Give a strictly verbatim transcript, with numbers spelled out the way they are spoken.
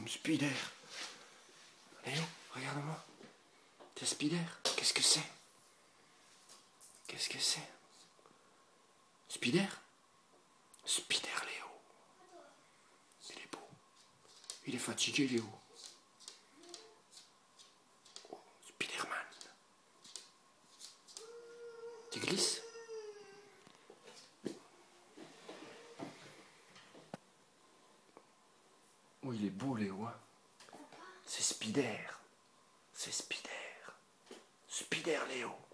Spider. Léo, regarde-moi. C'est Spider. Qu'est-ce que c'est? Qu'est-ce que c'est? Spider? Spider, Léo. Il est beau. Il est fatigué, Léo. Oh, Spiderman. Tu glisses? Oh, il est beau, Léo. Hein. C'est Spider. C'est Spider. Spider, Léo.